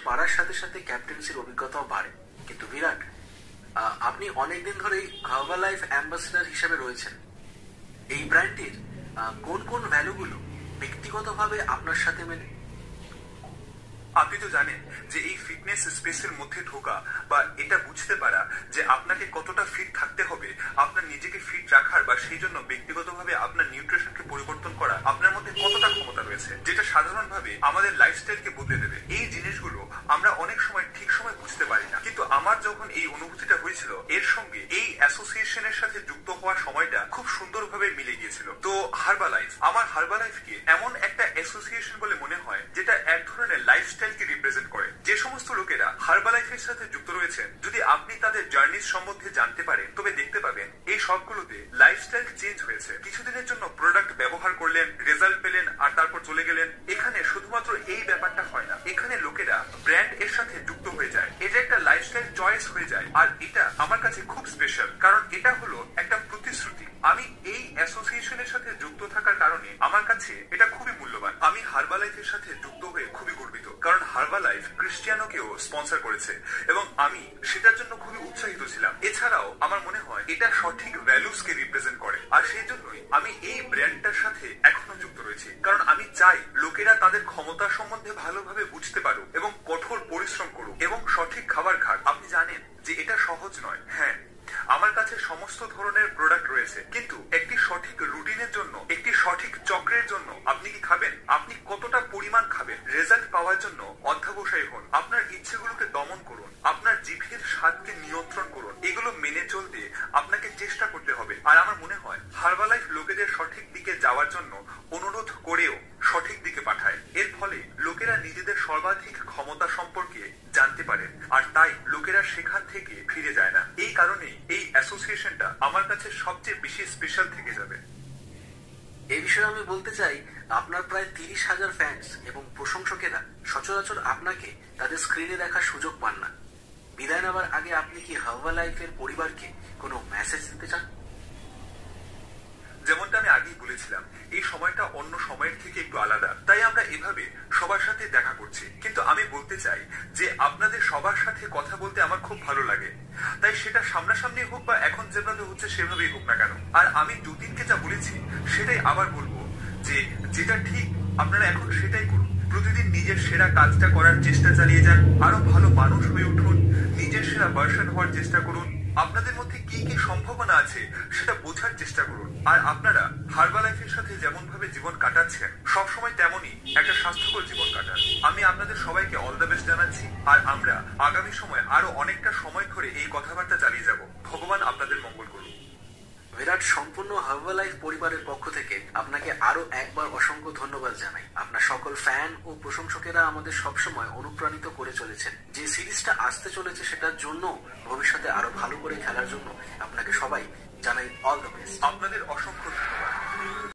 বাড়ার সাথে সাথে ক্যাপ্টেন্সির অভিজ্ঞতাও বাড়ে। কিন্তু বিরাট, আপনি অনেকদিন ধরেই হার্বালাইফ অ্যাম্বাসেডর হিসেবে রয়েছেন। এই ব্র্যান্ডটির কোন কোন ভ্যালুগুলো ব্যক্তিগতভাবে আপনার সাথে মেলে? আপনি তো জানেন যে এই ফিটনেস স্পেসের মধ্যে ঢোকা বা এটা বুঝতে পারা যে আপনাকে কতটা ফিট থাকতে হবে, আপনার নিজেকে ফিট রাখার বা সেই জন্য ব্যক্তিগতভাবে আপনার নিউট্রিশনকে পরিবর্তন করা আপনার মধ্যে কতটা ক্ষমতা রয়েছে, যেটা সাধারণভাবে আমাদের লাইফস্টাইলকে বদলে দেবে। এই জিনিসগুলো আমরা অনেক সময় ঠিক সময় বুঝতে পারি না, কিন্তু আমার যখন এই অনুভূতিটা হয়েছিল এর সঙ্গে এই অ্যাসোসিয়েশনের সাথে যুক্ত হওয়ার সময়টা খুব সুন্দরভাবে মিলে গিয়েছিল। তো হার্বালাইফ, আমার হার্বালাইফকে এমন একটা অ্যাসোসিয়েশন বলে মনে হয় যেটা এক ধরনের লাইফস্টাইলকে রিপ্রেজেন্ট করে। যে সমস্ত লোকেরা হার্বালাইফের সাথে যুক্ত রয়েছেন, যদি আপনি তাদের জার্নির সম্বন্ধে জানতে পারেন তবে দেখতে পাবেন এই সবগুলোতে লাইফস্টাইল চেঞ্জ হয়েছে। কিছুদিনের জন্য প্রোডাক্ট ব্যবহার করলেন, রেজাল্ট পেলেন আর তারপর চলে গেলেন। এখানে শুধুমাত্র এই ব্যাপারটা হয় না, এখানে লোকেরা ব্র্যান্ড এর সাথে যুক্ত হয়ে যায়। এটা একটা লাইফস্টাইল চয়েস হয়ে যায়, আর এটা আমার কাছে খুব স্পেশাল, কারণ এটা হলো একটা প্রতিশ্রুতি। আমি এই অ্যাসোসিয়েশনের সাথে যুক্ত থাকার কারণে আমার কাছে এটা খুবই মূল্যবান। আমি হার্বালাইফের সাথে যুক্ত হয়ে খুবই গর্বিত, কারণ হার্বালাইফ ক্রিস্টিয়ানোকেও স্পন্সর করেছে এবং আমি সেটার জন্য খুবই উৎসাহিত ছিলাম। এছাড়াও আমার মনে হয় এটা সঠিক ভ্যালুসকে রিপ্রেজেন্ট করে, আর সেই জন্যই আমি এই ব্র্যান্ডটার সাথে এখনো যুক্ত রয়েছি। কারণ আমি চাই লোকেরা তাদের ক্ষমতা সম্বন্ধে ভালোভাবে বুঝতে পারুক এবং কঠোর পরিশ্রম করুক এবং সঠিক খাবার খাক। আপনি জানেন যে এটা সহজ নয়। হ্যাঁ, আমার কাছে সমস্ত ধরনের প্রোডাক্ট রয়েছে, কিন্তু একটি সঠিক রুটিনের জন্য, একটি সঠিক চক্রের জন্য আপনি কি খাবেন, আপনি কতটা পরিমাণ খাবেন, রেজাল্ট পাওয়ার জন্য অধ্যবসায়ী হন, আপনার ইচ্ছেগুলোকে দমন করুন, আপনার জিভের স্বাদকে নিয়ন্ত্রণ করুন। এগুলো মেনে চলতে আপনাকে চেষ্টা করতে হবে। আর আমার মনে হয় হার্বালাইফ লোকেদের সঠিক দিকে যাওয়ার জন্য অনুরোধ করেও সঠিক দিকে পাঠায়। এর ফলে লোকেরা নিজেদের সর্বাধিক ক্ষমতা সম্পর্কে জানতে পারেন, আর তাই লোকেরা সেখান থেকে ফিরে যায় না। এই কারণে এই অ্যাসোসিয়েশনটা আমার কাছে সবচেয়ে বেশি স্পেশাল থেকে যাবে। এই বিষয়ে আমি বলতে চাই, আপনার প্রায় 30,000 ফ্যান্স এবং প্রশংসকেরা সচরাচর আপনাকে তাদের স্ক্রিনে দেখার সুযোগ পান না। বিদায় নেবার আগে আপনি কি হার্বালাইফের পরিবারকে কোনো মেসেজ দিতে চান? যেমনটা আমি আগেই বলেছিলাম, এই সময়টা অন্য সময়ের থেকে একটু আলাদা, তাই আমরা এভাবে সবার সাথে দেখা করছি। কিন্তু আমি বলতে চাই যে আপনাদের সবার সাথে কথা বলতে আমার খুব ভালো লাগে, তাই সেটা সামনাসামনি হোক বা এখন যেভাবে হচ্ছে সেভাবেই হোক না কেন। আর আমি দুদিনকে যা বলেছি সেটাই আবার বলবো, যে যেটা ঠিক আপনারা এখন সেটাই করুন। প্রতিদিন নিজের সেরা কাজটা করার চেষ্টা চালিয়ে যান, আরো ভালো মানুষ হয়ে উঠুন, নিজের সেরা ভার্সন হওয়ার চেষ্টা করুন। আপনাদের মধ্যে কি কি সম্ভাবনা আছে সেটা বোঝার চেষ্টা করুন। আর আপনারা হার্বালাইফের সাথে যেমন ভাবে জীবন কাটাচ্ছেন, সবসময় তেমনই একটা স্বাস্থ্যকর জীবন কাটান। আমি আপনাদের সবাইকে অল দ্য বেস্ট জানাচ্ছি, আর আমরা আগামী সময় আরো অনেকটা সময় ধরে এই কথাবার্তা চালিয়ে যাব। ভগবান আপনাদের মঙ্গল করুন। বিরাট, সম্পূর্ণ হার্বালাইফ পরিবারের পক্ষ থেকে আপনাকে আরো একবার অসংখ্য ধন্যবাদ জানাই। আপনার সকল ফ্যান ও প্রশংসকেরা আমাদের সবসময় অনুপ্রাণিত করে চলেছেন। যে সিরিজটা আসতে চলেছে সেটার জন্য, ভবিষ্যতে আরো ভালো করে খেলার জন্য আপনাকে সবাই জানাই অল দ্য বেস্ট। আপনাদের অসংখ্য ধন্যবাদ।